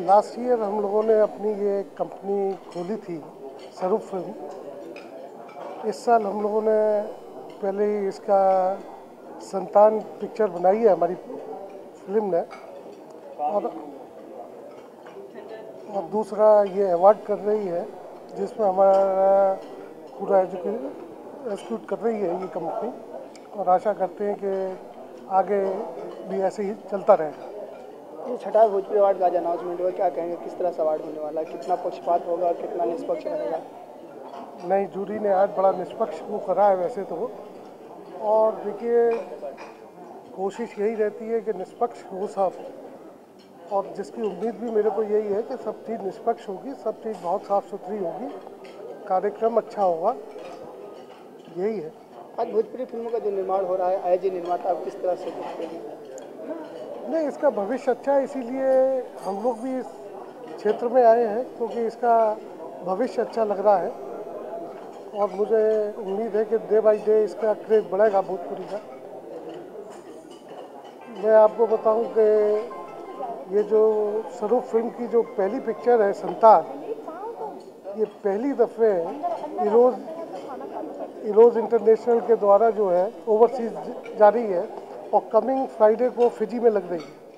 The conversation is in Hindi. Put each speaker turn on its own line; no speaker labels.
लास्ट ईयर हम लोगों ने अपनी ये कंपनी खोली थी स्वरूप फिल्म। इस साल हम लोगों ने पहले ही इसका संतान पिक्चर बनाई है हमारी फिल्म ने, और दूसरा ये अवार्ड कर रही है जिसमें हमारा पूरा एग्जीक्यूट कर रही है ये कंपनी, और आशा करते हैं कि आगे भी ऐसे ही चलता रहेगा।
ये छठा भोजपुरी अवार्ड का आज अनाउंसमेंट हुआ, क्या कहेंगे किस तरह से अवार्ड होने वाला है, कितना पक्षपात होगा, कितना निष्पक्ष रहेगा?
नई जूरी ने आज बड़ा निष्पक्ष वो करा है वैसे तो, और देखिए कोशिश यही रहती है कि निष्पक्ष हो सब, और जिसकी उम्मीद भी मेरे को यही है कि सब चीज़ निष्पक्ष होगी, सब चीज़ बहुत साफ़ सुथरी होगी, कार्यक्रम अच्छा होगा, यही है।
आज भोजपुरी फिल्मों का जो निर्माण हो रहा है, एज ए निर्माता आप किस तरह से देखते हैं?
नहीं, इसका भविष्य अच्छा है, इसीलिए हम लोग भी इस क्षेत्र में आए हैं क्योंकि इसका भविष्य अच्छा लग रहा है, और मुझे उम्मीद है कि डे बाई डे इसका क्रेज बढ़ेगा भोजपुरी का। मैं आपको बताऊं कि ये जो स्वरूप फिल्म की जो पहली पिक्चर है संतान, ये पहली दफ़े इरोज़ इंटरनेशनल के द्वारा जो है ओवरसीज जा रही है, और कमिंग फ्राइडे को फिजी में लग रही है।